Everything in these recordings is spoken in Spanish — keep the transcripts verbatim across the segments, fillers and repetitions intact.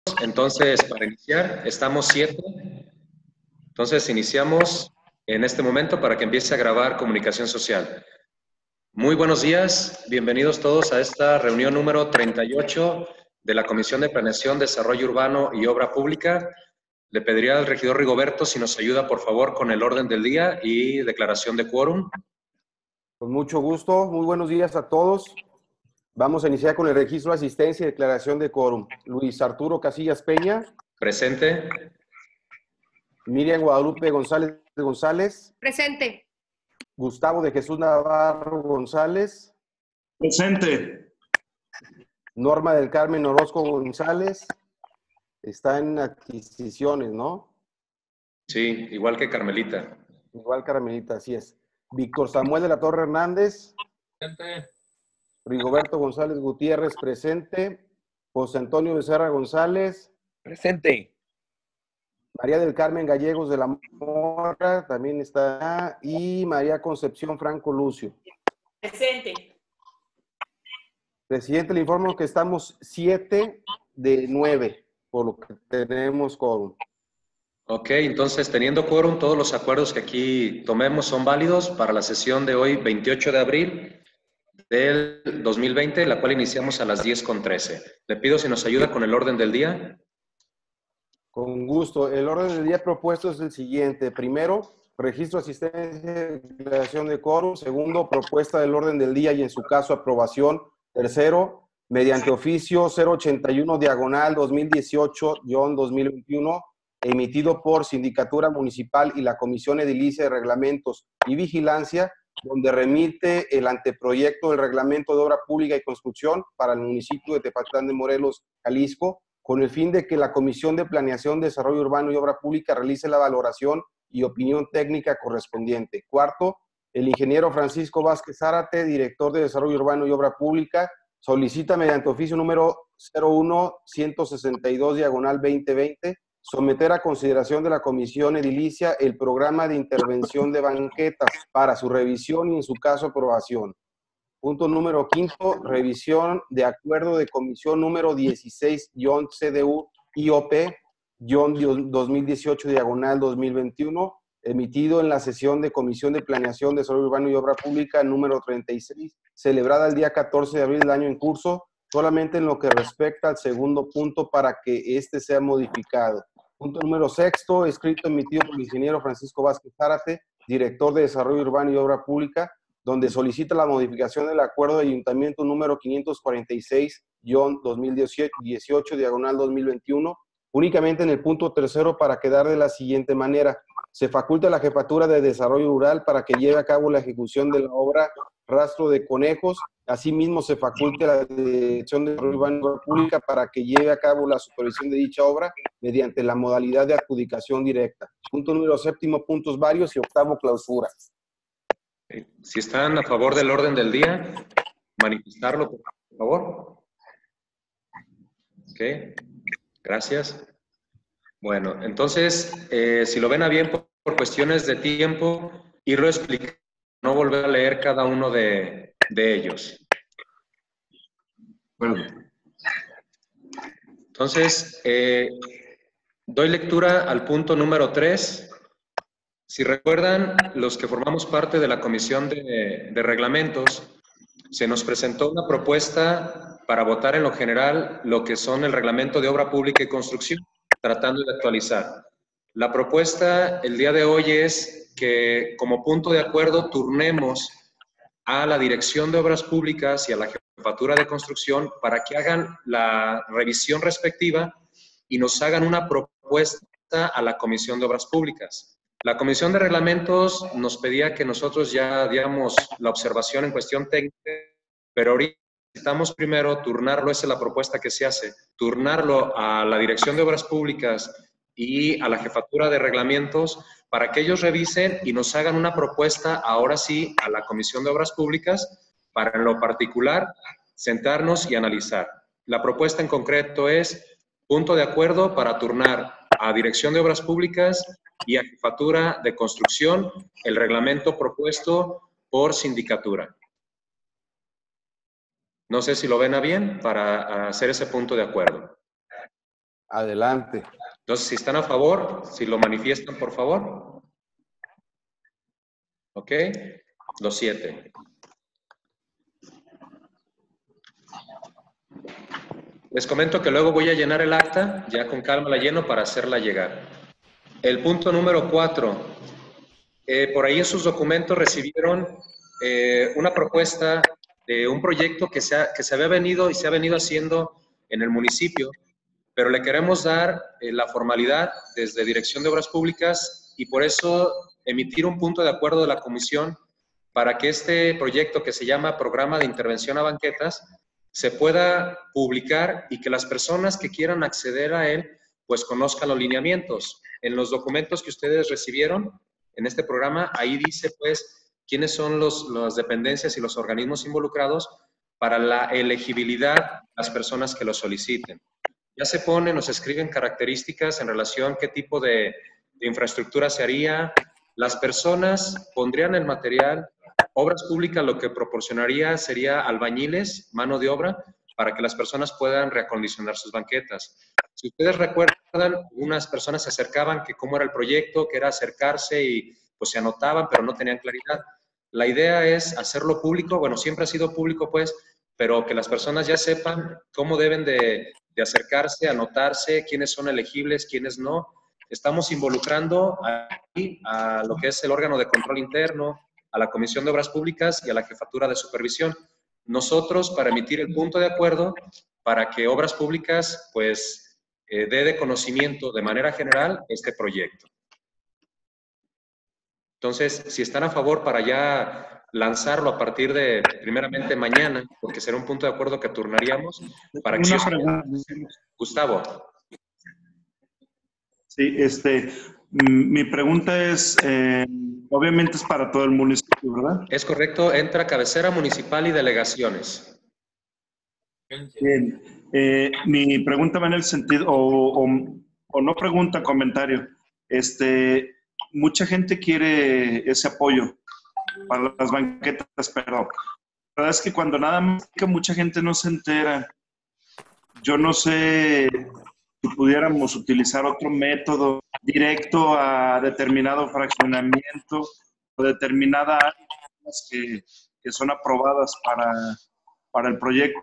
Entonces, para iniciar, estamos siete. Entonces, iniciamos en este momento para que empiece a grabar comunicación social. Muy buenos días, bienvenidos todos a esta reunión número treinta y ocho de la Comisión de Planeación, Desarrollo Urbano y Obra Pública. Le pediría al regidor Rigoberto si nos ayuda, por favor, con el orden del día y declaración de quórum. Con mucho gusto, muy buenos días a todos. Vamos a iniciar con el registro de asistencia y declaración de quórum. Luis Arturo Casillas Peña. Presente. Miriam Guadalupe González González. Presente. Gustavo de Jesús Navarro González. Presente. Norma del Carmen Orozco González. Está en adquisiciones, ¿no? Sí, igual que Carmelita. Igual Carmelita, así es. Víctor Samuel de la Torre Hernández. Presente. Rigoberto González Gutiérrez, presente. José Antonio Becerra González. Presente. María del Carmen Gallegos de la Mora también está. Y María Concepción Franco Lucio. Presente. Presidente, le informo que estamos siete de nueve, por lo que tenemos quórum. Ok, entonces, teniendo quórum, todos los acuerdos que aquí tomemos son válidos para la sesión de hoy, veintiocho de abril del dos mil veinte, la cual iniciamos a las diez con trece. Le pido si nos ayuda con el orden del día. Con gusto. El orden del día propuesto es el siguiente. Primero, registro, asistencia y declaración de quórum. Segundo, propuesta del orden del día y en su caso aprobación. Tercero, mediante oficio cero ochenta y uno diagonal dos mil dieciocho guión dos mil veintiuno, emitido por Sindicatura Municipal y la Comisión Edilicia de Reglamentos y Vigilancia, donde remite el anteproyecto del Reglamento de Obra Pública y Construcción para el municipio de Tepatitlán de Morelos, Jalisco, con el fin de que la Comisión de Planeación, Desarrollo Urbano y Obra Pública realice la valoración y opinión técnica correspondiente. Cuarto, el ingeniero Francisco Vázquez Zárate, director de Desarrollo Urbano y Obra Pública, solicita mediante oficio número cero uno ciento sesenta y dos diagonal veinte veinte someter a consideración de la Comisión Edilicia el programa de intervención de banquetas para su revisión y en su caso aprobación. Punto número quinto, revisión de acuerdo de comisión número dieciséis guión C D U I O P guión dos mil dieciocho diagonal dos mil veintiuno, emitido en la sesión de Comisión de Planeación, Desarrollo Urbano y Obra Pública número treinta y seis, celebrada el día catorce de abril del año en curso, solamente en lo que respecta al segundo punto para que éste sea modificado. Punto número sexto, escrito emitido por el ingeniero Francisco Vázquez Zárate, director de Desarrollo Urbano y Obra Pública, donde solicita la modificación del acuerdo de ayuntamiento número quinientos cuarenta y seis guión dos mil dieciocho diagonal dos mil veintiuno, únicamente en el punto tercero para quedar de la siguiente manera. Se faculta a la Jefatura de Desarrollo Rural para que lleve a cabo la ejecución de la obra Rastro de Conejos. Asimismo, se faculta a la Dirección de Desarrollo Urbano y Obra Pública para que lleve a cabo la supervisión de dicha obra mediante la modalidad de adjudicación directa. Punto número séptimo, puntos varios y octavo, clausura. Si están a favor del orden del día, manifestarlo, por favor. Ok, gracias. Bueno, entonces, eh, si lo ven a bien por, por cuestiones de tiempo, irlo explicando, no volver a leer cada uno de, de ellos. Bueno. Entonces, eh, doy lectura al punto número tres. Si recuerdan, los que formamos parte de la Comisión de, de Reglamentos, se nos presentó una propuesta para votar en lo general lo que son el Reglamento de Obra Pública y Construcción, tratando de actualizar. La propuesta el día de hoy es que, como punto de acuerdo, turnemos a la Dirección de Obras Públicas y a la Jefatura de Construcción para que hagan la revisión respectiva y nos hagan una propuesta a la Comisión de Obras Públicas. La Comisión de Reglamentos nos pedía que nosotros ya diéramos la observación en cuestión técnica, pero ahorita necesitamos primero turnarlo, esa es la propuesta que se hace, turnarlo a la Dirección de Obras Públicas y a la Jefatura de Reglamentos para que ellos revisen y nos hagan una propuesta, ahora sí, a la Comisión de Obras Públicas, para en lo particular sentarnos y analizar. La propuesta en concreto es punto de acuerdo para turnar a Dirección de Obras Públicas y a Jefatura de Construcción el reglamento propuesto por sindicatura. No sé si lo ven a bien para hacer ese punto de acuerdo. Adelante. Entonces, si están a favor, si lo manifiestan, por favor. Ok, los siete. Les comento que luego voy a llenar el acta, ya con calma la lleno para hacerla llegar. El punto número cuatro. Eh, por ahí en sus documentos recibieron eh, una propuesta de un proyecto que se, ha, que se había venido y se ha venido haciendo en el municipio, pero le queremos dar eh, la formalidad desde Dirección de Obras Públicas y por eso emitir un punto de acuerdo de la comisión para que este proyecto que se llama Programa de Intervención a Banquetas se pueda publicar y que las personas que quieran acceder a él pues conozcan los lineamientos. En los documentos que ustedes recibieron en este programa, ahí dice pues quiénes son los, las dependencias y los organismos involucrados para la elegibilidad de las personas que lo soliciten. Ya se ponen, nos escriben características en relación a qué tipo de, de infraestructura se haría. Las personas pondrían el material. Obras Públicas lo que proporcionaría sería albañiles, mano de obra, para que las personas puedan reacondicionar sus banquetas. Si ustedes recuerdan, unas personas se acercaban que cómo era el proyecto, que era acercarse y pues se anotaban, pero no tenían claridad. La idea es hacerlo público, bueno, siempre ha sido público pues, pero que las personas ya sepan cómo deben de, de acercarse, anotarse, quiénes son elegibles, quiénes no. Estamos involucrando aquí a lo que es el órgano de control interno, a la Comisión de Obras Públicas y a la Jefatura de Supervisión. Nosotros, para emitir el punto de acuerdo, para que Obras Públicas, pues, eh, dé de conocimiento de manera general este proyecto. Entonces, si están a favor para ya lanzarlo a partir de, primeramente, mañana, porque será un punto de acuerdo que turnaríamos, para que... Una pregunta. Gustavo. Sí, este, mi pregunta es, eh, obviamente es para todo el municipio, ¿verdad? Es correcto, entra cabecera municipal y delegaciones. Bien, eh, mi pregunta va en el sentido, o, o, o no pregunta, comentario. Este, mucha gente quiere ese apoyo para las banquetas, pero la verdad es que cuando nada más que mucha gente no se entera, yo no sé si pudiéramos utilizar otro método directo a determinado fraccionamiento o determinada áreas que, que son aprobadas para, para el proyecto.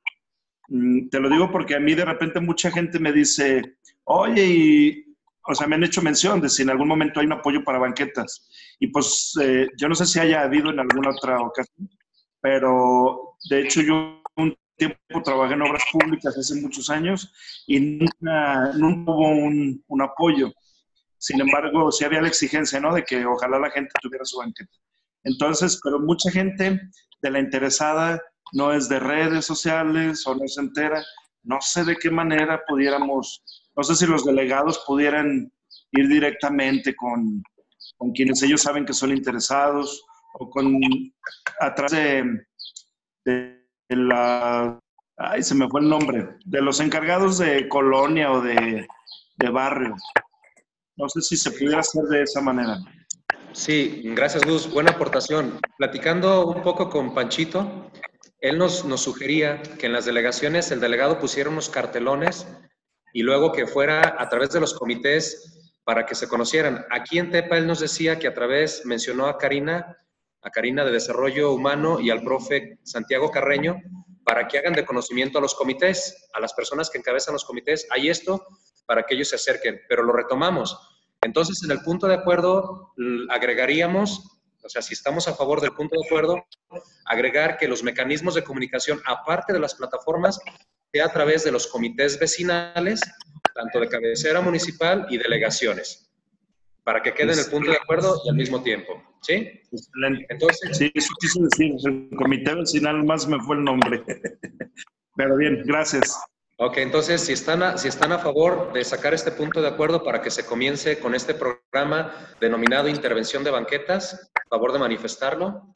Te lo digo porque a mí de repente mucha gente me dice, oye, y, o sea, me han hecho mención de si en algún momento hay un apoyo para banquetas. Y pues eh, yo no sé si haya habido en alguna otra ocasión, pero de hecho yo un tiempo trabajé en obras públicas hace muchos años y nunca, nunca hubo un, un apoyo. Sin embargo, sí había la exigencia, ¿no? De que ojalá la gente tuviera su banqueta. Entonces, pero mucha gente de la interesada no es de redes sociales o no se entera. No sé de qué manera pudiéramos, no sé si los delegados pudieran ir directamente con, con quienes ellos saben que son interesados o con, a través de, de, de la, ay, se me fue el nombre, de los encargados de colonia o de, de barrio. No sé si se pudiera hacer de esa manera. Sí, gracias, Gus. Buena aportación. Platicando un poco con Panchito, él nos, nos sugería que en las delegaciones el delegado pusiera unos cartelones y luego que fuera a través de los comités para que se conocieran. Aquí en Tepa él nos decía que a través, mencionó a Karina, a Karina de Desarrollo Humano y al profe Santiago Carreño, para que hagan de conocimiento a los comités, a las personas que encabezan los comités. Hay esto para que ellos se acerquen, pero lo retomamos. Entonces, en el punto de acuerdo agregaríamos, o sea, si estamos a favor del punto de acuerdo, agregar que los mecanismos de comunicación, aparte de las plataformas, sea a través de los comités vecinales, tanto de cabecera municipal y delegaciones, para que queden en el punto de acuerdo y al mismo tiempo. ¿Sí? Excelente. Entonces, sí, eso quiso decir, el comité vecinal más me fue el nombre. Pero bien, gracias. Ok, entonces, si están, a, si están a favor de sacar este punto de acuerdo para que se comience con este programa denominado Intervención de Banquetas, a favor de manifestarlo.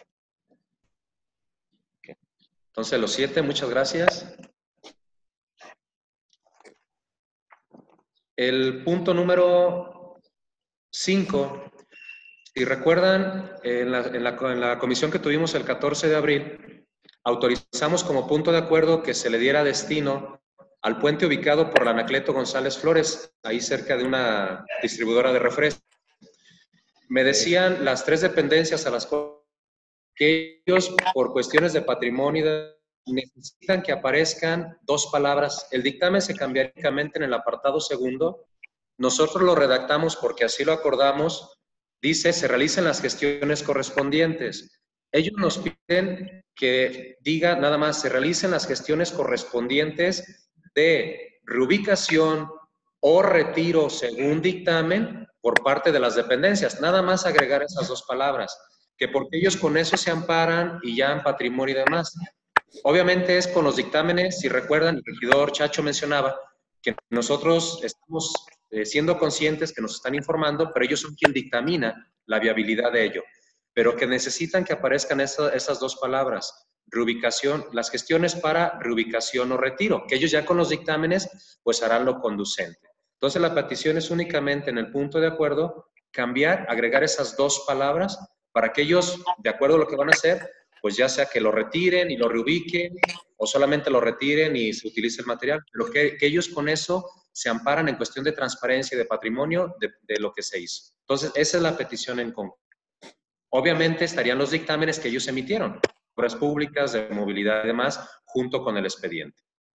Okay. Entonces, los siete, muchas gracias. El punto número cinco, si recuerdan, en la, en, la, en la comisión que tuvimos el catorce de abril, autorizamos como punto de acuerdo que se le diera destino al puente ubicado por la Anacleto González Flores, ahí cerca de una distribuidora de refrescos. Me decían las tres dependencias a las que ellos, por cuestiones de patrimonio, necesitan que aparezcan dos palabras. El dictamen se cambiaría únicamente en el apartado segundo. Nosotros lo redactamos porque así lo acordamos. Dice, se realicen las gestiones correspondientes. Ellos nos piden que diga nada más, se realicen las gestiones correspondientes de reubicación o retiro según dictamen por parte de las dependencias. Nada más agregar esas dos palabras, que porque ellos con eso se amparan y ya en patrimonio y demás. Obviamente es con los dictámenes, si recuerdan, el regidor Chacho mencionaba que nosotros estamos eh, siendo conscientes que nos están informando, pero ellos son quien dictamina la viabilidad de ello. Pero que necesitan que aparezcan esa, esas dos palabras, reubicación, las gestiones para reubicación o retiro, que ellos ya con los dictámenes pues harán lo conducente. Entonces la petición es únicamente en el punto de acuerdo, cambiar, agregar esas dos palabras para que ellos, de acuerdo a lo que van a hacer, pues ya sea que lo retiren y lo reubiquen, o solamente lo retiren y se utilice el material, pero que, que ellos con eso se amparan en cuestión de transparencia y de patrimonio de, de lo que se hizo. Entonces, esa es la petición en concreto. Obviamente estarían los dictámenes que ellos emitieron, obras públicas, de movilidad y demás, junto con el expediente.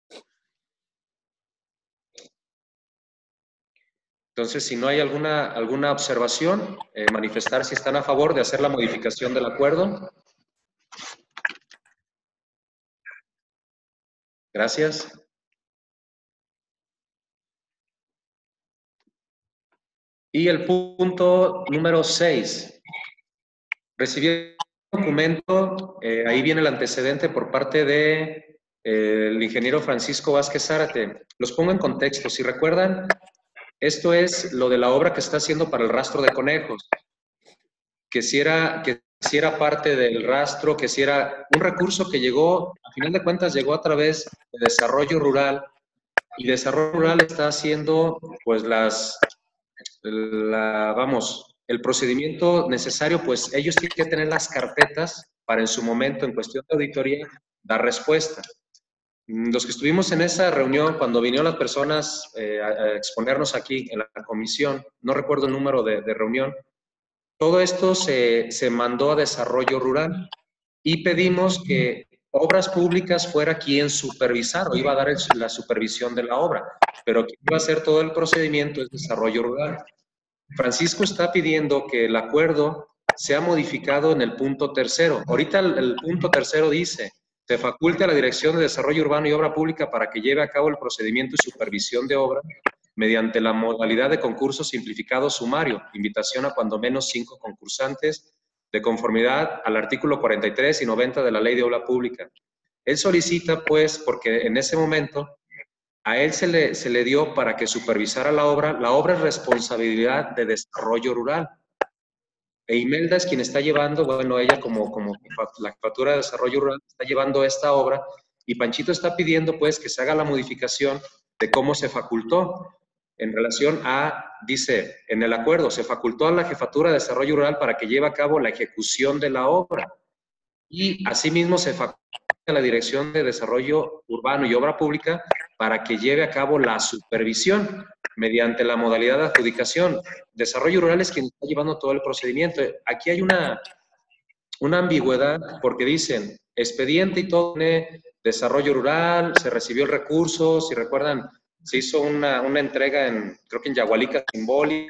Entonces, si no hay alguna, alguna observación, eh, manifestar si están a favor de hacer la modificación del acuerdo. Gracias. Y el punto número seis. Recibí el documento, eh, ahí viene el antecedente por parte de, eh, el ingeniero Francisco Vázquez Zárate. Los pongo en contexto. Si recuerdan, esto es lo de la obra que está haciendo para el rastro de conejos. Que si era, que si era parte del rastro, que si era un recurso que llegó, a final de cuentas, llegó a través de Desarrollo Rural. Y Desarrollo Rural está haciendo, pues, las, la, vamos, el procedimiento necesario, pues, ellos tienen que tener las carpetas para en su momento, en cuestión de auditoría, dar respuesta. Los que estuvimos en esa reunión, cuando vinieron las personas eh, a, a exponernos aquí en la comisión, no recuerdo el número de, de reunión, todo esto se, se mandó a Desarrollo Rural y pedimos que Obras Públicas fuera quien supervisara o iba a dar el, la supervisión de la obra, pero quien iba a hacer todo el procedimiento es Desarrollo Rural. Francisco está pidiendo que el acuerdo sea modificado en el punto tercero. Ahorita el, el punto tercero dice, se faculte a la Dirección de Desarrollo Urbano y Obra Pública para que lleve a cabo el procedimiento y supervisión de obra mediante la modalidad de concurso simplificado sumario, invitación a cuando menos cinco concursantes, de conformidad al artículo cuarenta y tres y noventa de la Ley de Obra Pública. Él solicita, pues, porque en ese momento a él se le, se le dio para que supervisara la obra. La obra es responsabilidad de Desarrollo Rural. E Imelda es quien está llevando, bueno, ella como, como la jefatura de Desarrollo Rural está llevando esta obra, y Panchito está pidiendo, pues, que se haga la modificación de cómo se facultó. En relación a, dice, en el acuerdo, se facultó a la Jefatura de Desarrollo Rural para que lleve a cabo la ejecución de la obra. Y asimismo se facultó a la Dirección de Desarrollo Urbano y Obra Pública para que lleve a cabo la supervisión mediante la modalidad de adjudicación. Desarrollo Rural es quien está llevando todo el procedimiento. Aquí hay una, una ambigüedad porque dicen, expediente y todo, Desarrollo Rural, se recibió el recurso, si recuerdan, se hizo una, una entrega en, creo que en Yagualica simbólica,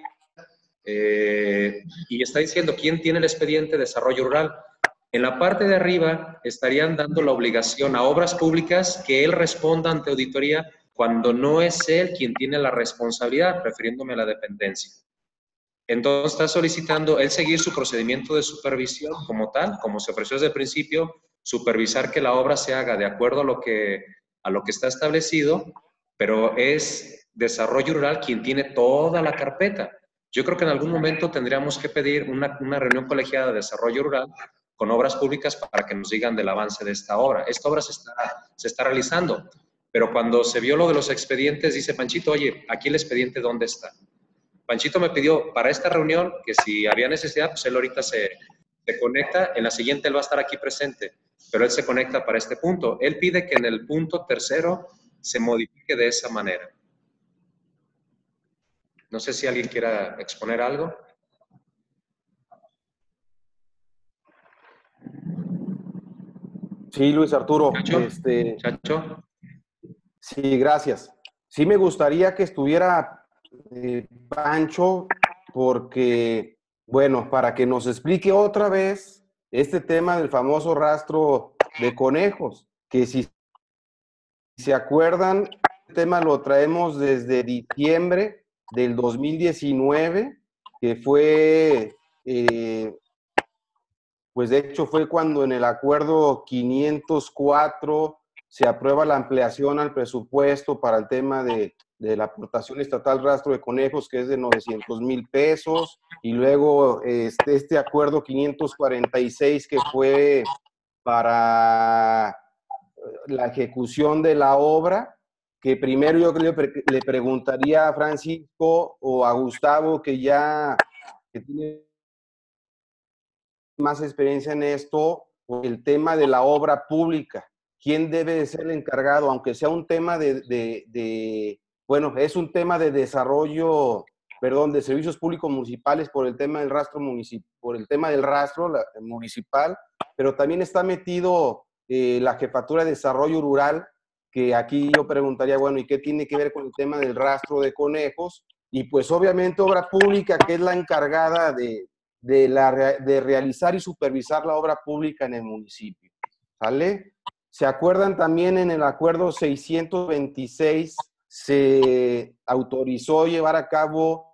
eh, y está diciendo quién tiene el expediente Desarrollo Rural. En la parte de arriba estarían dando la obligación a Obras Públicas que él responda ante auditoría cuando no es él quien tiene la responsabilidad, refiriéndome a la dependencia. Entonces está solicitando él seguir su procedimiento de supervisión como tal, como se ofreció desde el principio, supervisar que la obra se haga de acuerdo a lo que, a lo que está establecido, pero es Desarrollo Rural quien tiene toda la carpeta. Yo creo que en algún momento tendríamos que pedir una, una reunión colegiada de Desarrollo Rural con Obras Públicas para que nos digan del avance de esta obra. Esta obra se está, se está realizando, pero cuando se vio lo de los expedientes, dice Panchito, oye, aquí el expediente, ¿dónde está? Panchito me pidió para esta reunión que si había necesidad, pues él ahorita se, se conecta, en la siguiente él va a estar aquí presente, pero él se conecta para este punto. Él pide que en el punto tercero se modifique de esa manera. No sé si alguien quiera exponer algo. Sí, Luis Arturo. ¿Chacho? Este, ¿Chacho? sí, gracias. Sí me gustaría que estuviera eh, Pancho, porque, bueno, para que nos explique otra vez este tema del famoso rastro de conejos, que si se acuerdan, este tema lo traemos desde diciembre del dos mil diecinueve, que fue, eh, pues de hecho fue cuando en el acuerdo quinientos cuatro se aprueba la ampliación al presupuesto para el tema de, de la aportación estatal rastro de conejos, que es de novecientos mil pesos, y luego este, este acuerdo quinientos cuarenta y seis que fue para la ejecución de la obra, que primero yo le, le preguntaría a Francisco o a Gustavo, que ya que tiene más experiencia en esto, el tema de la obra pública. ¿Quién debe de ser el encargado? Aunque sea un tema de, de, de bueno, es un tema de desarrollo, perdón, de servicios públicos municipales por el tema del rastro municipal, por el tema del rastro la, municipal, pero también está metido eh, la Jefatura de Desarrollo Rural, que aquí yo preguntaría, bueno, ¿y qué tiene que ver con el tema del rastro de conejos? Y pues obviamente obra pública, que es la encargada de, de, la, de realizar y supervisar la obra pública en el municipio. ¿Sale? ¿Se acuerdan también en el acuerdo seiscientos veintiséis se autorizó llevar a cabo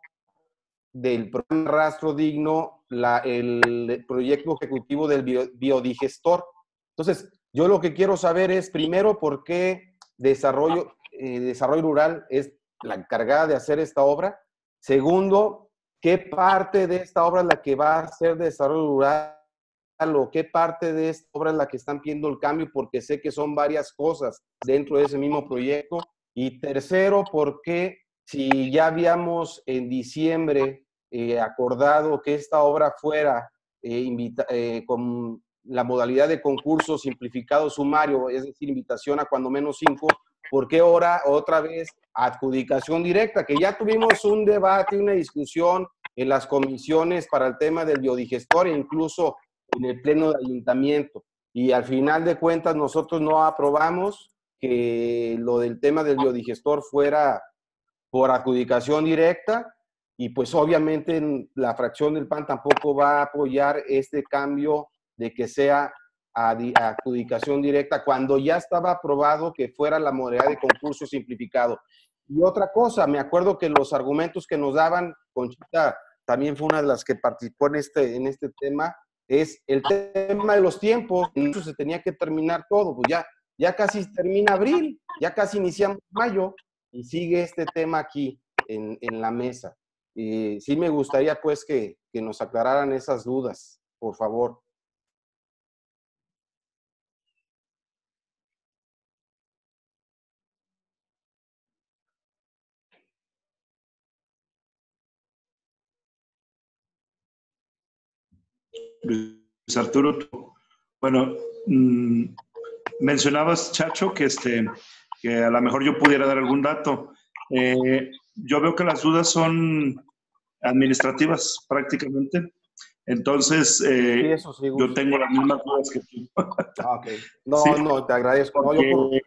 del programa Rastro Digno la, el proyecto ejecutivo del bio, biodigestor? Entonces, yo lo que quiero saber es, primero, por qué Desarrollo, eh, Desarrollo Rural es la encargada de hacer esta obra. Segundo, ¿qué parte de esta obra es la que va a hacer Desarrollo Rural o qué parte de esta obra es la que están pidiendo el cambio? Porque sé que son varias cosas dentro de ese mismo proyecto. Y tercero, ¿por qué si ya habíamos en diciembre eh, acordado que esta obra fuera eh, invita, eh, con la modalidad de concurso simplificado sumario, es decir, invitación a cuando menos cinco, ¿por qué ahora otra vez adjudicación directa? Que ya tuvimos un debate, una discusión en las comisiones para el tema del biodigestor e incluso en el pleno de ayuntamiento. Y al final de cuentas nosotros no aprobamos que lo del tema del biodigestor fuera por adjudicación directa, y pues obviamente la fracción del P A N tampoco va a apoyar este cambio de que sea a adjudicación directa cuando ya estaba aprobado que fuera la modalidad de concurso simplificado. Y otra cosa, me acuerdo que los argumentos que nos daban, Conchita también fue una de las que participó en este, en este tema, es el tema de los tiempos. Eso se tenía que terminar todo, pues ya, ya casi termina abril, ya casi iniciamos mayo y sigue este tema aquí en, en la mesa. Y sí me gustaría pues que, que nos aclararan esas dudas, por favor. Luis Arturo, bueno, mmm, mencionabas, Chacho, que, este, que a lo mejor yo pudiera dar algún dato. Eh, yo veo que las dudas son administrativas prácticamente. Entonces, eh, sí, eso sí, yo tengo las mismas dudas que tú. Ah, okay. No, sí, no, te agradezco. Porque, no, yo por...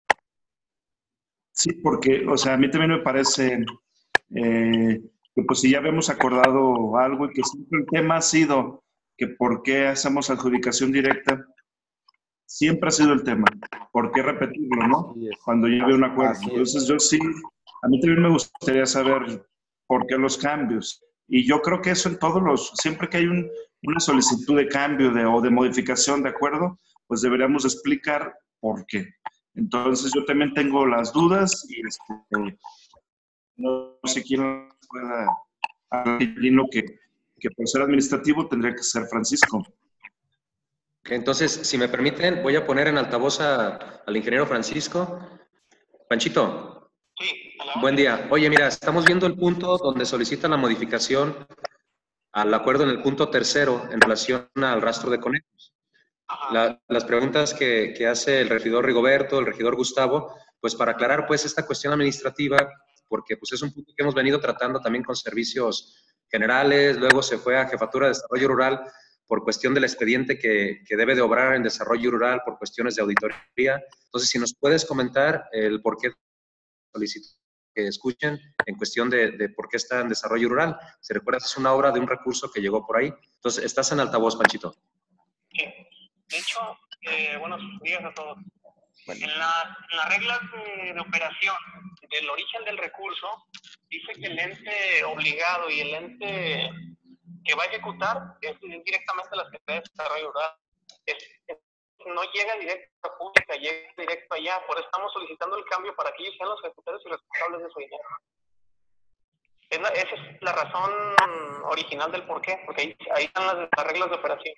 Sí, porque, o sea, a mí también me parece eh, que pues si ya habíamos acordado algo y que siempre el tema ha sido que por qué hacemos adjudicación directa, siempre ha sido el tema. ¿Por qué repetirlo, no? Cuando ya había un acuerdo. Entonces yo sí, a mí también me gustaría saber por qué los cambios. Y yo creo que eso en todos los, siempre que hay un, una solicitud de cambio de, o de modificación de acuerdo, pues deberíamos explicar por qué. Entonces yo también tengo las dudas y este, no sé quién pueda lo que, que por ser administrativo tendría que ser Francisco. Entonces, si me permiten, voy a poner en altavoz a, al ingeniero Francisco. Panchito. Sí, buen día. Oye, mira, estamos viendo el punto donde solicitan la modificación al acuerdo en el punto tercero en relación al rastro de conejos. La, las preguntas que, que hace el regidor Rigoberto, el regidor Gustavo, pues para aclarar pues esta cuestión administrativa, porque pues es un punto que hemos venido tratando también con servicios generales, luego se fue a Jefatura de Desarrollo Rural por cuestión del expediente que, que debe de obrar en Desarrollo Rural por cuestiones de auditoría. Entonces, si nos puedes comentar el por qué solicito que escuchen en cuestión de, de por qué está en Desarrollo Rural. Si recuerdas, es una obra de un recurso que llegó por ahí. Entonces, estás en altavoz, Panchito. Sí. De hecho, eh, buenos días a todos. Bueno. En, la, en las reglas de, de operación del origen del recurso, dice que el ente obligado y el ente que va a ejecutar es directamente la Secretaría de Desarrollo Rural. Es, es, no llega directo a pública, llega directo allá. Por eso estamos solicitando el cambio para que ellos sean los ejecutores y responsables de su dinero. Es la, esa es la razón original del por qué, porque ahí, ahí están las, las reglas de operación.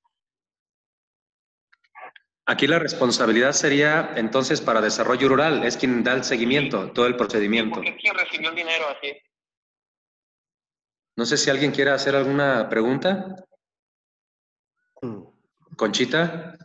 Aquí la responsabilidad sería, entonces, para Desarrollo Rural, es quien da el seguimiento, todo el procedimiento. Porque es quien recibió el dinero, así es. No sé si alguien quiere hacer alguna pregunta. Conchita.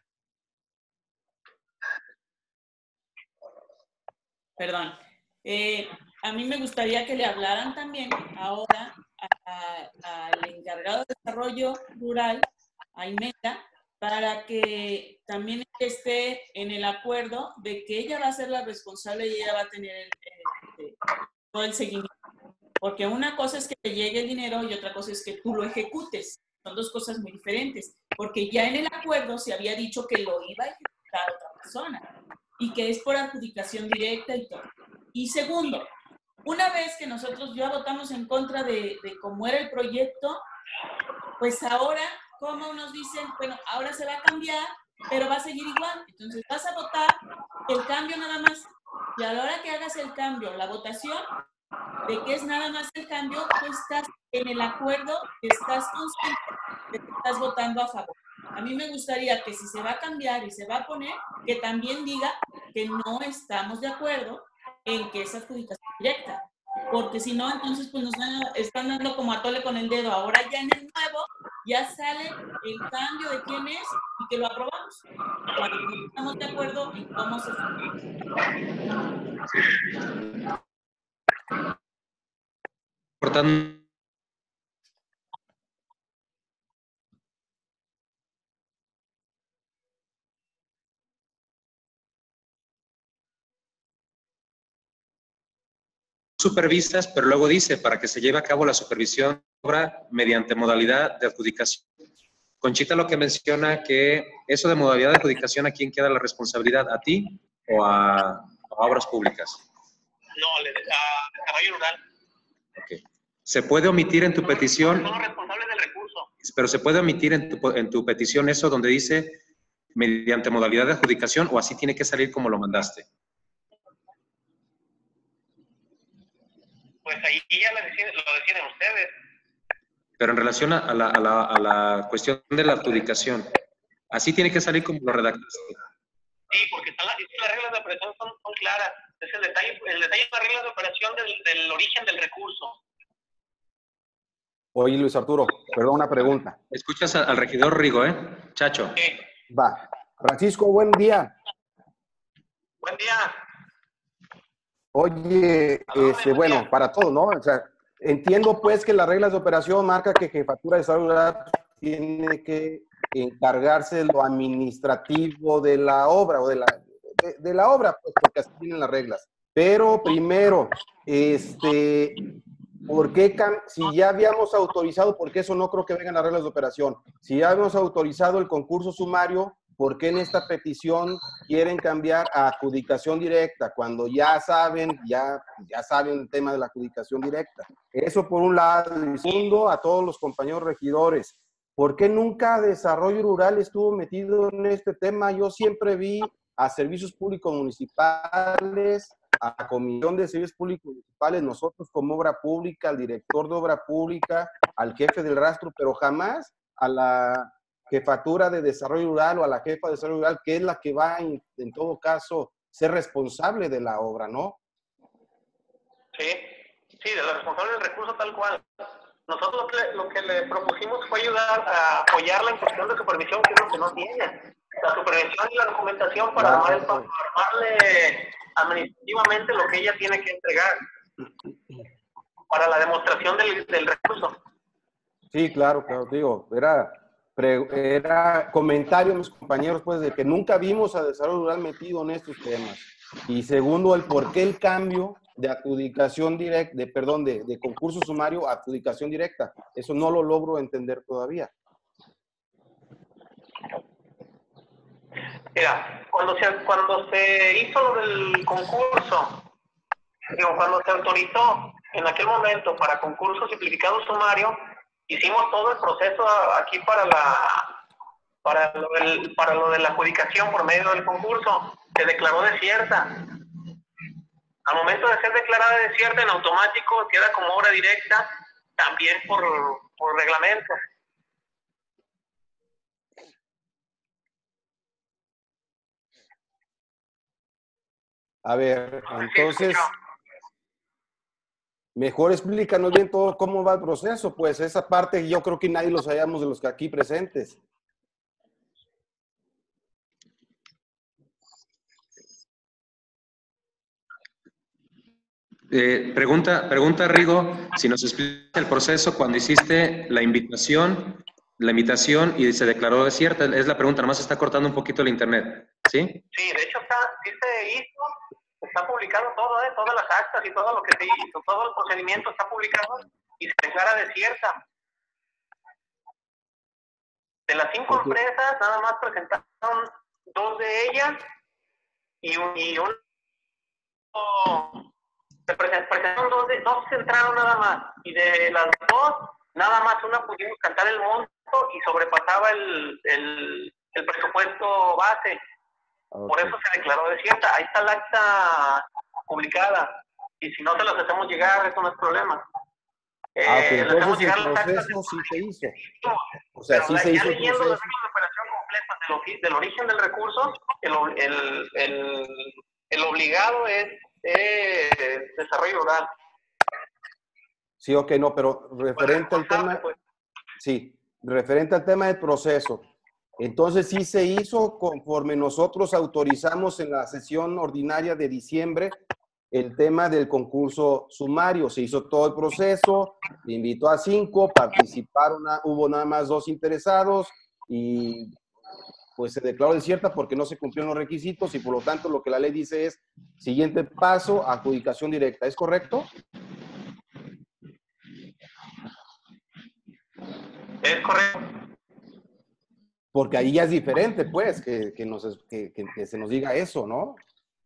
Perdón. Eh, a mí me gustaría que le hablaran también ahora al encargado de Desarrollo Rural, a Imeta, para que también esté en el acuerdo de que ella va a ser la responsable y ella va a tener el, el, el, todo el seguimiento. Porque una cosa es que te llegue el dinero y otra cosa es que tú lo ejecutes. Son dos cosas muy diferentes. Porque ya en el acuerdo se había dicho que lo iba a ejecutar otra persona y que es por adjudicación directa y todo. Y segundo, una vez que nosotros ya votamos en contra de, de cómo era el proyecto, pues ahora, como nos dicen, bueno, ahora se va a cambiar, pero va a seguir igual. Entonces vas a votar el cambio nada más. Y a la hora que hagas el cambio, la votación, de que es nada más el cambio, tú estás en el acuerdo, que estás consciente de que estás votando a favor. A mí me gustaría que si se va a cambiar y se va a poner, que también diga que no estamos de acuerdo en que es adjudicación directa. Porque si no, entonces pues nos van a, están dando como a tole con el dedo. Ahora ya en el nuevo ya sale el cambio de quién es y que lo aprobamos. Cuando no estamos de acuerdo en cómo se hace. Importante. Supervisas, pero luego dice, para que se lleve a cabo la supervisión obra mediante modalidad de adjudicación. Conchita lo que menciona que eso de modalidad de adjudicación, ¿a quién queda la responsabilidad? ¿A ti o a, a obras públicas? No, le, a Desarrollo Rural. Okay. ¿Se puede omitir en tu son petición? Son los responsables del recurso. Pero ¿se puede omitir en tu, en tu petición eso donde dice mediante modalidad de adjudicación o así tiene que salir como lo mandaste? Pues ahí ya lo deciden, lo deciden ustedes. Pero en relación a la, a, la, a la cuestión de la adjudicación, así tiene que salir como lo redactaste. Sí, porque están las, las reglas de operación son, son claras. Es el detalle, el detalle de las reglas de operación del, del origen del recurso. Oye, Luis Arturo, perdón, una pregunta. Escuchas al regidor Rigo, ¿eh? Chacho. Sí. Va. Francisco, buen día. Buen día. Oye, este, bueno, para todos, ¿no? O sea, entiendo pues que las reglas de operación marca que Jefatura de Desarrollo Rural tiene que encargarse de lo administrativo de la obra o de la, de, de la obra, pues porque así tienen las reglas. Pero primero, este, ¿por qué si ya habíamos autorizado, porque eso no creo que vengan las reglas de operación, si ya habíamos autorizado el concurso sumario, ¿por qué en esta petición quieren cambiar a adjudicación directa cuando ya saben, ya, ya saben el tema de la adjudicación directa? Eso por un lado. Y segundo, a todos los compañeros regidores, ¿por qué nunca Desarrollo Rural estuvo metido en este tema? Yo siempre vi a Servicios Públicos Municipales, a Comisión de Servicios Públicos Municipales, nosotros como obra pública, al director de obra pública, al jefe del rastro, pero jamás a la Jefatura de Desarrollo Rural o a la jefa de Desarrollo Rural, que es la que va en, en todo caso ser responsable de la obra, ¿no? Sí, sí, de la responsable del recurso tal cual. Nosotros lo que, lo que le propusimos fue ayudar a apoyarla en cuestión de supervisión, que es lo que no tiene. la supervisión y la documentación para, Claro. armar, para armarle administrativamente lo que ella tiene que entregar para la demostración del, del recurso. Sí, claro, claro, digo, era, pre- era comentario de mis compañeros, pues, de que nunca vimos a Desarrollo Rural metido en estos temas. Y segundo, el por qué el cambio de adjudicación directa, de, perdón, de, de concurso sumario a adjudicación directa. Eso no lo logro entender todavía. Mira, cuando se, cuando se hizo lo del concurso, digo, cuando se autorizó en aquel momento para concurso simplificado sumario, hicimos todo el proceso aquí para la para lo, del, para lo de la adjudicación por medio del concurso. Se declaró desierta. Al momento de ser declarada desierta, en automático queda como obra directa, también por, por reglamento. A ver, entonces, mejor explícanos bien todo cómo va el proceso, pues esa parte yo creo que nadie lo sabíamos de los que aquí presentes. Eh, pregunta, pregunta Rigo, si nos explica el proceso cuando hiciste la invitación, la invitación y se declaró desierta. Es la pregunta, nomás está cortando un poquito el internet, ¿sí? Sí, de hecho está, sí se hizo, está publicado todo, ¿eh? Todas las actas y todo lo que se hizo, todo el procedimiento está publicado y se declara desierta. De las cinco Okay. empresas, nada más presentaron dos de ellas y un, y un se presentaron dos, de, dos se entraron nada más, y de las dos, nada más una pudimos cantar el monto y sobrepasaba el, el, el presupuesto base. Okay. Por eso se declaró desierta. Ahí está la acta publicada, y si no se las hacemos llegar, eso no es problema. Eh, ah, okay. Entonces hacemos llegar el las actas proceso sí se hizo. O sea, pero sí la, se ya hizo el leyendo proceso. las reglas de operación completas del, del origen del recurso, el, el, el, el obligado es eh, desarrollo rural. Sí, ok, no, pero referente al tema, pues. sí, referente al tema del proceso. Entonces sí se hizo conforme nosotros autorizamos en la sesión ordinaria de diciembre el tema del concurso sumario. Se hizo todo el proceso, invitó a cinco, participaron, a, hubo nada más dos interesados y pues se declaró desierta porque no se cumplieron los requisitos y por lo tanto lo que la ley dice es siguiente paso, adjudicación directa. ¿Es correcto? Es correcto. Porque ahí ya es diferente, pues, que, que, nos, que, que, que se nos diga eso, ¿no?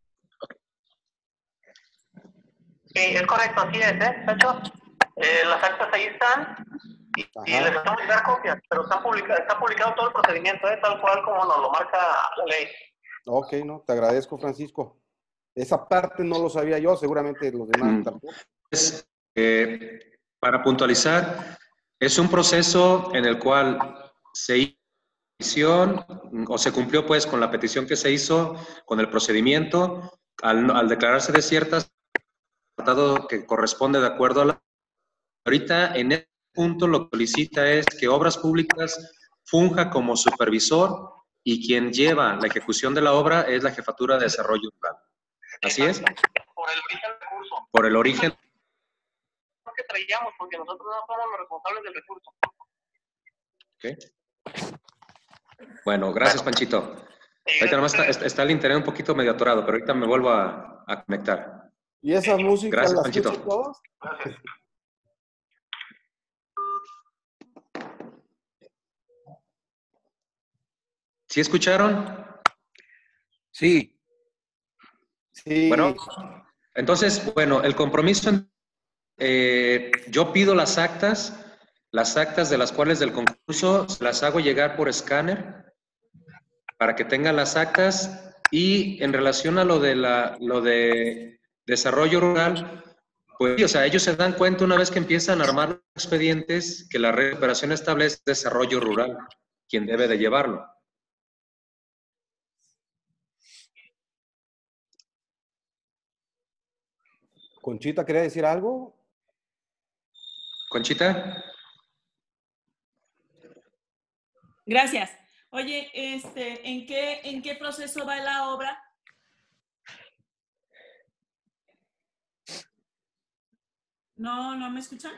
Sí, es correcto, así es, ¿eh, Sacho? Eh, las actas ahí están y, y les estamos dar copias, pero está publicado, está publicado todo el procedimiento, ¿eh? Tal cual como nos lo marca la ley. Ok, no, te agradezco, Francisco. Esa parte no lo sabía yo, seguramente los demás Mm. tampoco. Es, eh, para puntualizar, es un proceso en el cual se hizo o se cumplió pues con la petición que se hizo, con el procedimiento, al, al declararse desiertas, que corresponde de acuerdo a la... Ahorita en este punto lo que solicita es que Obras Públicas funja como supervisor y quien lleva la ejecución de la obra es la Jefatura de Desarrollo Rural. ¿Así es? Por el origen del recurso. Por el origen. Que traíamos, porque nosotros no somos los responsables del recurso. Okay. Bueno, gracias, Panchito. Ahorita nomás está, está el internet un poquito medio atorado, pero ahorita me vuelvo a, a conectar. ¿Y esa música gracias, la Panchito. escuchan todos? Gracias. ¿Sí escucharon? Sí. Sí. Bueno, entonces, bueno, el compromiso, eh, yo pido las actas, las actas de las cuales del concurso, se las hago llegar por escáner para que tengan las actas y en relación a lo de, la, lo de desarrollo rural, pues, o sea, ellos se dan cuenta una vez que empiezan a armar los expedientes que la red de operación establece desarrollo rural, quien debe de llevarlo. Conchita, ¿quería decir algo? Conchita. Gracias. Oye, este, ¿en qué, en qué proceso va la obra? No, ¿no me escuchan?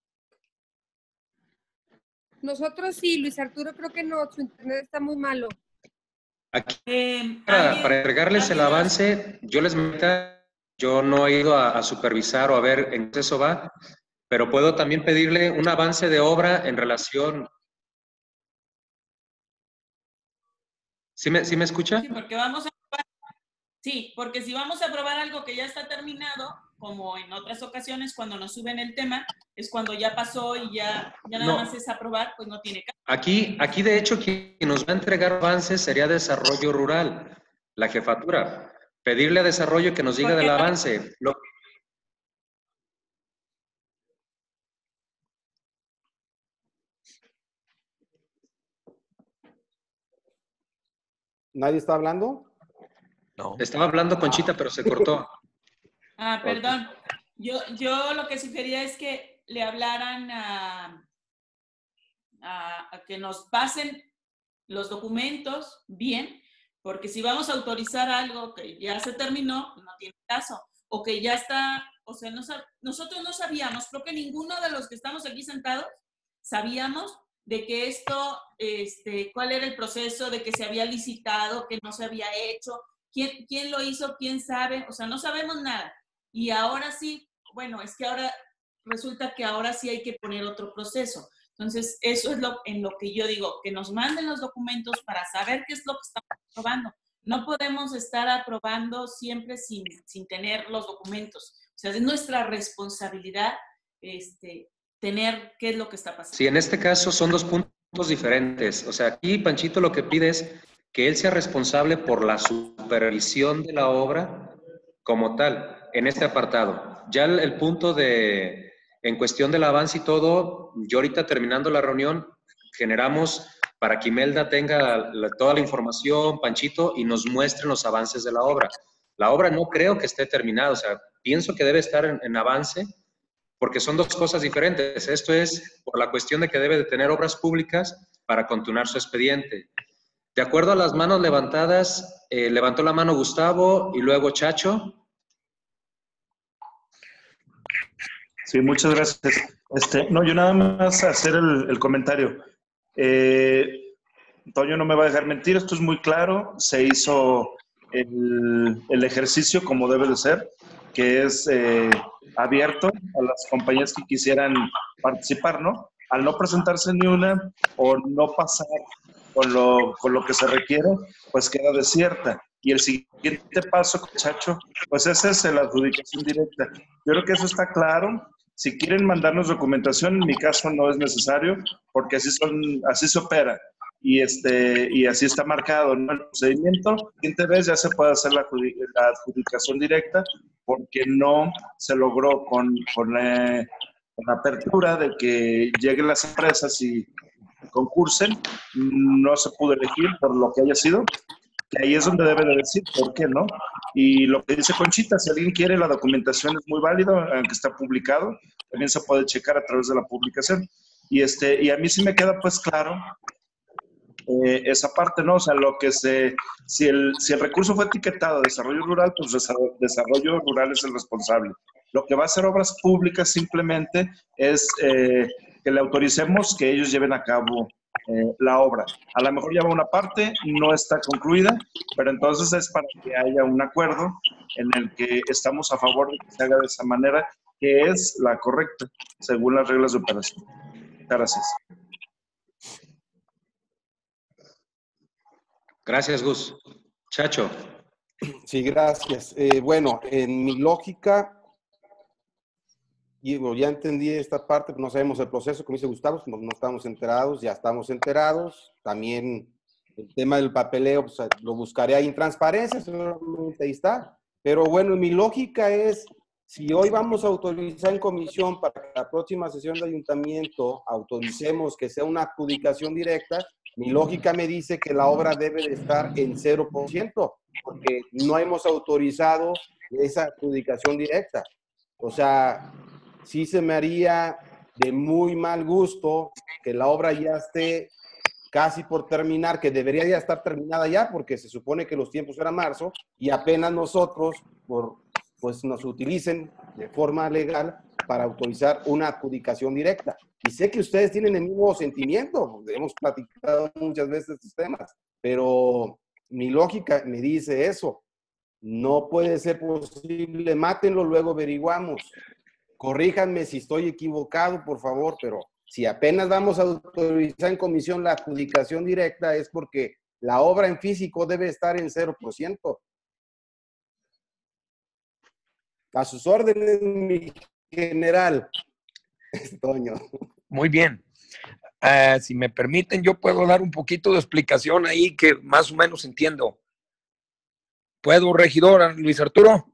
Nosotros sí, Luis Arturo creo que no, su internet está muy malo. Aquí, Eh, para, ¿alguien, para entregarles el ¿alguien de los- avance, yo les meta, yo no he ido a, a supervisar o a ver en qué eso va, pero puedo también pedirle un avance de obra en relación. ¿Sí me, sí me escucha? Sí, porque vamos a Sí, porque si vamos a aprobar algo que ya está terminado, como en otras ocasiones cuando nos suben el tema, es cuando ya pasó y ya, ya nada No. más es aprobar, pues no tiene caso. Aquí, aquí de hecho, quien nos va a entregar avances sería Desarrollo Rural, la jefatura. Pedirle a Desarrollo que nos diga Porque del avance. Lo- ¿Nadie está hablando? No. Estaba hablando Conchita, pero se cortó. Ah, perdón. Yo, yo lo que sugería es que le hablaran a, a, a que nos pasen los documentos bien, porque si vamos a autorizar algo que ya se terminó, no tiene caso, o que ya está, o sea, no, nosotros no sabíamos, creo que ninguno de los que estamos aquí sentados sabíamos de que esto, este, cuál era el proceso, de que se había licitado, que no se había hecho, quién, quién lo hizo, quién sabe, o sea, no sabemos nada. Y ahora sí, bueno, es que ahora resulta que ahora sí hay que poner otro proceso. Entonces, eso es lo, en lo que yo digo, que nos manden los documentos para saber qué es lo que estamos aprobando. No podemos estar aprobando siempre sin, sin tener los documentos. O sea, es nuestra responsabilidad este, tener qué es lo que está pasando. Sí, en este caso son dos puntos diferentes. O sea, aquí Panchito lo que pide es que él sea responsable por la supervisión de la obra como tal, en este apartado. Ya el, el punto de, en cuestión del avance y todo, yo ahorita terminando la reunión, generamos para que Imelda tenga la, toda la información, Panchito, y nos muestren los avances de la obra. La obra no creo que esté terminada, o sea, pienso que debe estar en, en avance, porque son dos cosas diferentes. Esto es por la cuestión de que debe de tener obras públicas para continuar su expediente. De acuerdo a las manos levantadas, eh, levantó la mano Gustavo y luego Chacho. Sí, muchas gracias. Este, no, yo nada más hacer el, el comentario. Eh, Toño no me va a dejar mentir, esto es muy claro. Se hizo el, el ejercicio como debe de ser, que es eh, abierto a las compañías que quisieran participar, ¿no? Al no presentarse ni una o no pasar con lo, con lo que se requiere, pues queda desierta. Y el siguiente paso, Chacho, pues esa es la adjudicación directa. Yo creo que eso está claro. Si quieren mandarnos documentación, en mi caso no es necesario, porque así, son, así se opera. Y, este, y así está marcado, ¿no? El procedimiento. Siguiente vez ya se puede hacer la, la adjudicación directa, porque no se logró con, con, la, con la apertura de que lleguen las empresas y concursen, no se pudo elegir por lo que haya sido, que ahí es donde debe de decir por qué, ¿no? Y lo que dice Conchita, si alguien quiere, la documentación es muy válida, aunque está publicado, también se puede checar a través de la publicación. Y, este, y a mí sí me queda pues claro eh, esa parte, ¿no? O sea, lo que se, si el, si el recurso fue etiquetado de desarrollo rural, pues desarrollo, desarrollo rural es el responsable. Lo que va a ser obras públicas simplemente es eh, que le autoricemos que ellos lleven a cabo eh, la obra. A lo mejor ya va una parte, no está concluida, pero entonces es para que haya un acuerdo en el que estamos a favor de que se haga de esa manera, que es la correcta, según las reglas de operación. Gracias. Gracias, Gus. Chacho. Sí, gracias. Eh, bueno, en mi lógica, digo, ya entendí esta parte, no sabemos el proceso, como dice Gustavo, no, no estamos enterados, ya estamos enterados. También el tema del papeleo, pues, lo buscaré ahí en transparencia, seguramente ahí está. Pero bueno, mi lógica es, si hoy vamos a autorizar en comisión para que la próxima sesión de ayuntamiento autoricemos que sea una adjudicación directa, mi lógica me dice que la obra debe de estar en cero por ciento, porque no hemos autorizado esa adjudicación directa. O sea, sí se me haría de muy mal gusto que la obra ya esté casi por terminar, que debería ya estar terminada ya, porque se supone que los tiempos eran marzo, y apenas nosotros, por, pues nos utilicen de forma legal para autorizar una adjudicación directa. Y sé que ustedes tienen el mismo sentimiento, hemos platicado muchas veces estos temas, pero mi lógica me dice eso. No puede ser posible, mátenlo, luego averiguamos. Corríjanme si estoy equivocado, por favor, pero si apenas vamos a autorizar en comisión la adjudicación directa es porque la obra en físico debe estar en cero por ciento. A sus órdenes, mi general. Toño. Muy bien. Uh, si me permiten, yo puedo dar un poquito de explicación ahí que más o menos entiendo. ¿Puedo, regidor Luis Arturo?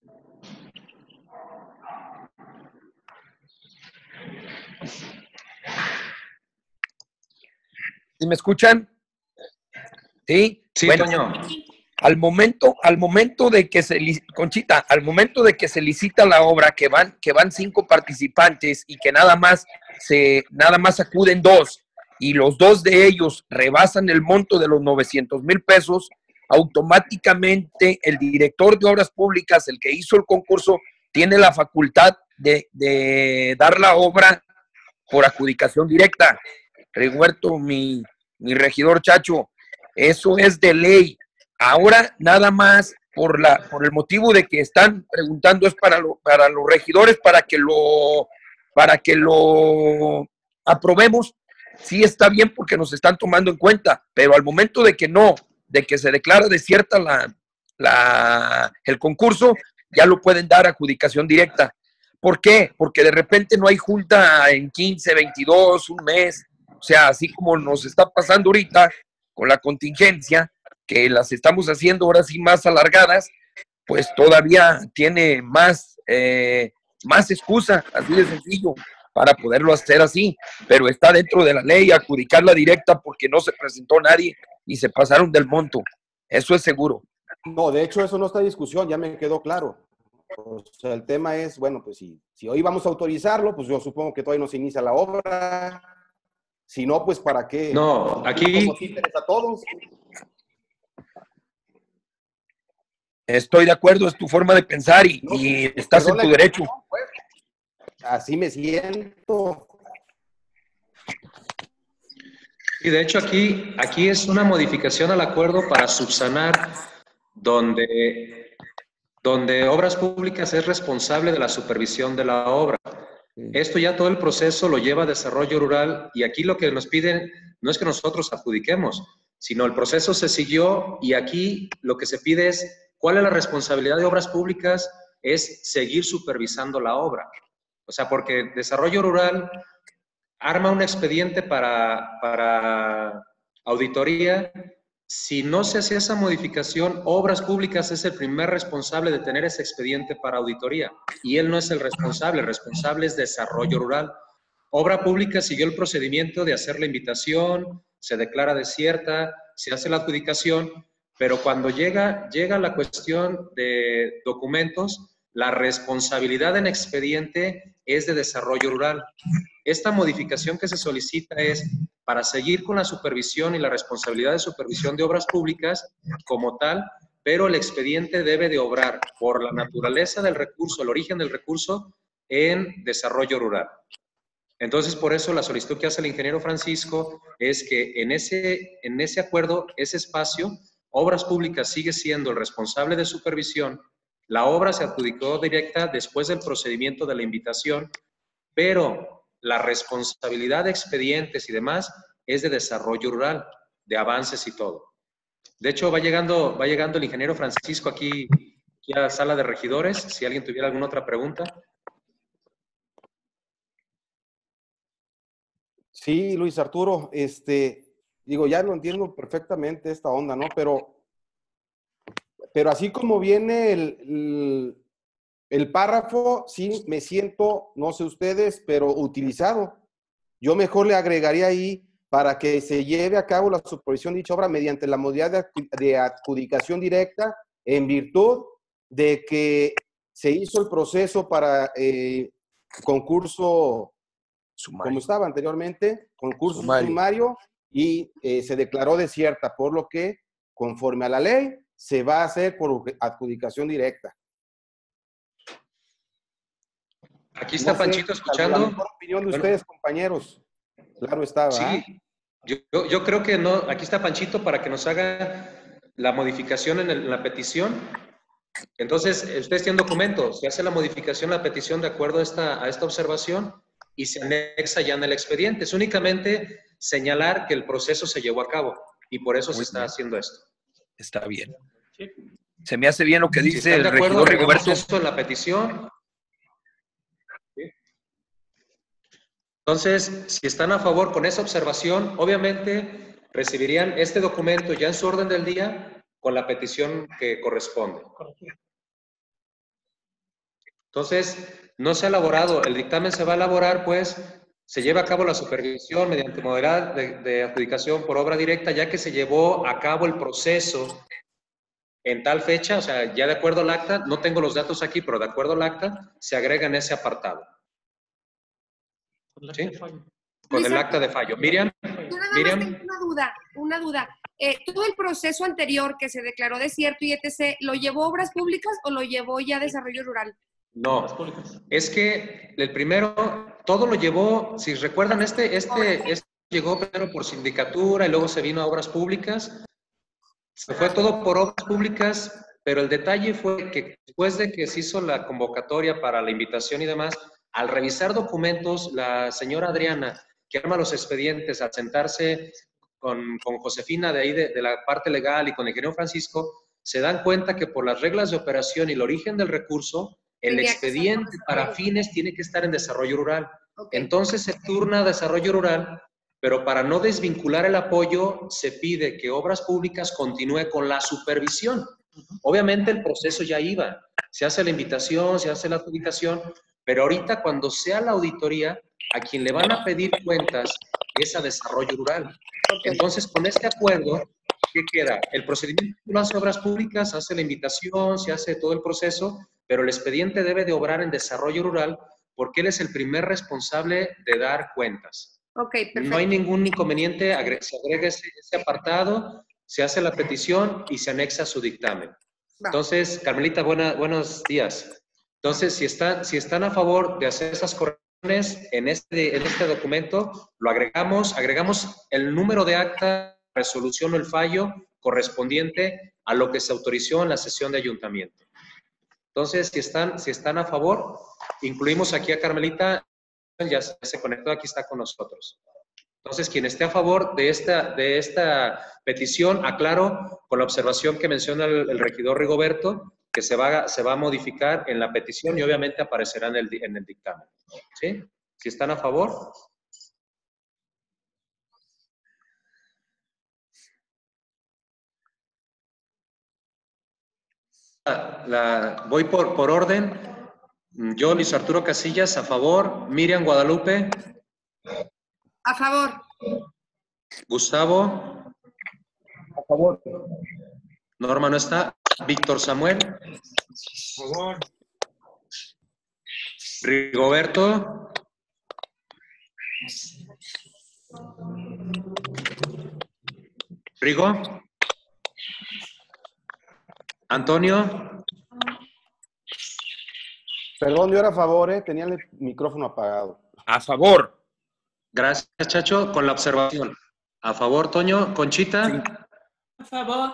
¿Sí me escuchan? Sí. Sí, bueno, Toño. Al momento, al momento de que se, Conchita, al momento de que se licita la obra, que van, que van cinco participantes y que nada más se, nada más acuden dos, y los dos de ellos rebasan el monto de los novecientos mil pesos, automáticamente el director de obras públicas, el que hizo el concurso, tiene la facultad de, de dar la obra por adjudicación directa. Recuerdo, mi, mi regidor Chacho, eso es de ley. Ahora, nada más por, la, por el motivo de que están preguntando es para, lo, para los regidores, para que lo, para que lo aprobemos. Sí está bien porque nos están tomando en cuenta, pero al momento de que no, de que se declara desierta la, la, el concurso, ya lo pueden dar a adjudicación directa. ¿Por qué? Porque de repente no hay junta en quince, veintidós, un mes. O sea, así como nos está pasando ahorita con la contingencia, que las estamos haciendo ahora sí más alargadas, pues todavía tiene más, eh, más excusa, así de sencillo, para poderlo hacer así, pero está dentro de la ley adjudicarla directa porque no se presentó nadie y se pasaron del monto, eso es seguro. No, de hecho eso no está en discusión, ya me quedó claro. O sea, el tema es, bueno, pues si, si hoy vamos a autorizarlo, pues yo supongo que todavía no se inicia la obra, si no, pues ¿para qué? No, aquí... a todos. Estoy de acuerdo, es tu forma de pensar y, No, y estás en tu derecho. Pues, así me siento. Y de hecho aquí, aquí es una modificación al acuerdo para subsanar donde, donde Obras Públicas es responsable de la supervisión de la obra. Esto ya todo el proceso lo lleva a Desarrollo Rural y aquí lo que nos piden no es que nosotros adjudiquemos, sino el proceso se siguió y aquí lo que se pide es cuál es la responsabilidad de Obras Públicas, es seguir supervisando la obra. O sea, porque Desarrollo Rural arma un expediente para, para auditoría. Si no se hace esa modificación, Obras Públicas es el primer responsable de tener ese expediente para auditoría. Y él no es el responsable, el responsable es Desarrollo Rural. Obra Pública siguió el procedimiento de hacer la invitación, se declara desierta, se hace la adjudicación, pero cuando llega, llega la cuestión de documentos, la responsabilidad en expediente es de Desarrollo Rural. Esta modificación que se solicita es para seguir con la supervisión y la responsabilidad de supervisión de Obras Públicas como tal, pero el expediente debe de obrar por la naturaleza del recurso, el origen del recurso, en Desarrollo Rural. Entonces, por eso la solicitud que hace el ingeniero Francisco es que en ese, en ese acuerdo, ese espacio, Obras Públicas sigue siendo el responsable de supervisión. La obra se adjudicó directa después del procedimiento de la invitación, pero la responsabilidad de expedientes y demás es de Desarrollo Rural, de avances y todo. De hecho, va llegando, va llegando el ingeniero Francisco aquí, aquí a la sala de regidores, si alguien tuviera alguna otra pregunta. Sí, Luis Arturo, este, digo, ya lo entiendo perfectamente esta onda, ¿no? Pero, pero así como viene el, el, el párrafo, sí me siento, no sé ustedes, pero utilizado. Yo mejor le agregaría ahí para que se lleve a cabo la supervisión de dicha obra mediante la modalidad de adjudicación directa en virtud de que se hizo el proceso para eh, concurso sumario. Como estaba anteriormente, concurso sumario. sumario y eh, se declaró desierta, por lo que, conforme a la ley, se va a hacer por adjudicación directa. Aquí está No sé, Panchito escuchando. La mejor opinión de Bueno, ustedes, compañeros. Claro estaba. sí, yo, yo, yo creo que no. Aquí está Panchito para que nos haga la modificación en, el, en la petición. Entonces, ustedes tienen documentos, se hace la modificación, la petición de acuerdo a esta, a esta observación y se anexa ya en el expediente. Es únicamente señalar que el proceso se llevó a cabo y por eso Muy se está bien. haciendo esto. Está bien. Se me hace bien lo que Si dice están el de acuerdo, regidor agregamos Rigoberto. esto en la petición. ¿Sí? Entonces, si están a favor con esa observación, obviamente recibirían este documento ya en su orden del día con la petición que corresponde. Entonces, no se ha elaborado, el dictamen se va a elaborar, pues, se lleva a cabo la supervisión mediante modalidad de, de adjudicación por obra directa, ya que se llevó a cabo el proceso en tal fecha, o sea, ya de acuerdo al acta, no tengo los datos aquí, pero de acuerdo al acta, se agrega en ese apartado. ¿Sí? Con el acta de fallo. Miriam, Yo nada Miriam. más tengo una duda, una duda. Eh, ¿Todo el proceso anterior que se declaró desierto y etcétera, lo llevó Obras Públicas o lo llevó ya Desarrollo Rural? No, es que el primero, todo lo llevó, si recuerdan, este, este, este llegó primero por sindicatura y luego se vino a Obras Públicas. Se fue todo por Obras Públicas, pero el detalle fue que después de que se hizo la convocatoria para la invitación y demás, al revisar documentos, la señora Adriana, que arma los expedientes, al sentarse con, con Josefina de ahí, de, de la parte legal y con el ingeniero Francisco, se dan cuenta que por las reglas de operación y el origen del recurso, el Tenía que ser expediente por para desarrollo. fines tiene que estar en desarrollo rural. Ok. Entonces se turna a desarrollo rural, pero para no desvincular el apoyo, se pide que Obras Públicas continúe con la supervisión. Obviamente el proceso ya iba, se hace la invitación, se hace la adjudicación, pero ahorita cuando sea la auditoría, a quien le van a pedir cuentas es a desarrollo rural. Entonces, con este acuerdo, ¿qué queda? El procedimiento lo hace Obras Públicas, hace la invitación, se hace todo el proceso, pero el expediente debe de obrar en desarrollo rural porque él es el primer responsable de dar cuentas. Ok, perfecto. No hay ningún inconveniente, agre- se agrega ese, ese apartado, se hace la petición y se anexa su dictamen. Va. Entonces, Carmelita, buena- buenos días. Entonces, si están, si están a favor de hacer esas correcciones en este, en este documento, lo agregamos, agregamos el número de acta, resolución o el fallo correspondiente a lo que se autorizó en la sesión de ayuntamiento. Entonces, si están, si están a favor, incluimos aquí a Carmelita, ya se, se conectó, aquí está con nosotros. Entonces, quien esté a favor de esta, de esta petición, aclaro con la observación que menciona el, el regidor Rigoberto, que se va, se va a modificar en la petición y obviamente aparecerá en el, en el dictamen. ¿Sí? Si están a favor. La, la- voy por, por orden. Yo, Luis Arturo Casillas, a favor. Miriam Guadalupe. A favor. Gustavo. A favor. Norma no está. Víctor Samuel. Por favor. Rigoberto. Rigo. Antonio. Perdón, yo era a favor, ¿eh? Tenía el micrófono apagado. A favor. Gracias, Chacho, con la observación. A favor, Toño. Conchita. Sí. A favor.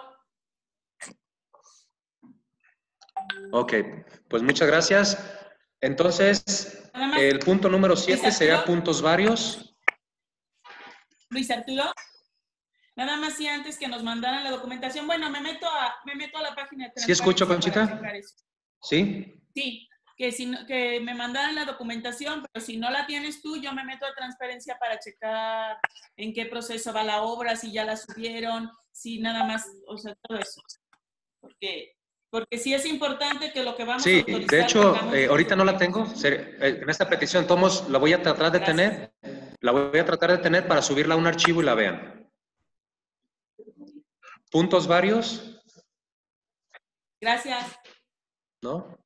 Ok, pues muchas gracias. Entonces, Nada más. el punto número siete Luis sería Arturo. puntos varios. Luis Arturo, nada más si antes que nos mandaran la documentación, bueno, me meto a, me meto a la página de ¿Sí escucho, Transparencia Conchita? para checar eso. ¿Sí? Sí, que, si no- que me mandaran la documentación, pero si no la tienes tú, yo me meto a transparencia para checar en qué proceso va la obra, si ya la subieron, si nada más, o sea, todo eso. Porque, porque sí es importante que lo que vamos a Sí, autorizar... de hecho, tengamos eh, los ahorita no la documentos. tengo. Se- eh, En esta petición, Tomos, la voy a tratar de Gracias. tener. La voy a tratar de tener para subirla a un archivo y la vean. Puntos varios, Gracias. ¿no?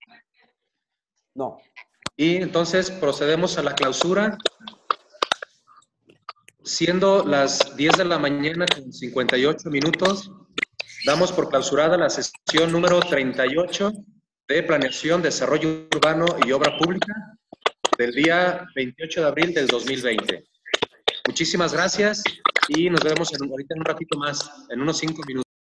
No. Y entonces procedemos a la clausura. siendo las diez de la mañana con cincuenta y ocho minutos, damos por clausurada la sesión número treinta y ocho de Planeación, Desarrollo Urbano y Obra Pública del día veintiocho de abril del dos mil veinte. Muchísimas gracias y nos vemos en, ahorita en un ratito más, en unos cinco minutos.